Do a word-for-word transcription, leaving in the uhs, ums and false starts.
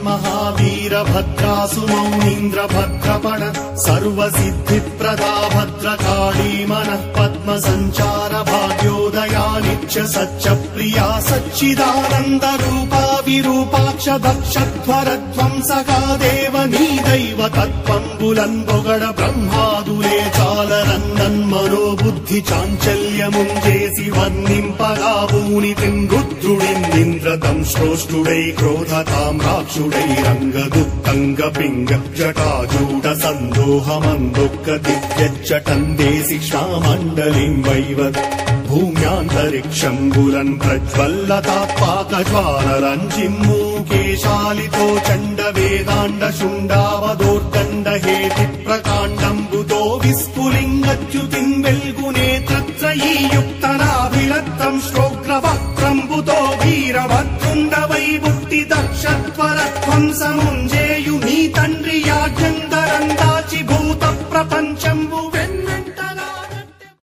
श्रीमन्महावीर भद्रासु मौनीन्द्र भद्रपण सर्वसिद्धिप्रदा भद्रकाली मनः पद्म सञ्चार भाग्योदया नित्य सच्च प्रिया सच्चिदानन्द रूपा विरूपाक्ष दक्षध्वरध्वंसका देव नीदैव तत्त्वम्बुलन्बुगड ब्रह्मादुले चालरन्नन्मनो बुद्धि चाञ्चल्यमुञ्जेसि वर्णिम्पगा पूनितिम् रुद्रुडिन्द्रदम् श्रोष्ठुडै क्रोधताम् राक्षुडैरङ्गदुत्तङ्गपिङ्ग जटाजूट सन्दोहमन्दुःख दिव्यच्चटन्देसि श्यामण्डलिम् वैवत् भूम्यान्तरिक्षम्बुलन् प्रज्वल्लतात्पाकज्वालरञ्जिम्मूकेशालितो चण्ड वेदाण्ड शुण्डावदोर्दण्ड हेति प्रकाण्डम्बुतो विस्फुलिङ्गच्युतिम् वेल्गुनेत्रत्रयी युक्तनाभिलत्तम् श्रोग्रवक्त्रम्बुतो वीरभद्रुण्ड वैबुट्टि दक्षत्वरध्वंसमुञ्च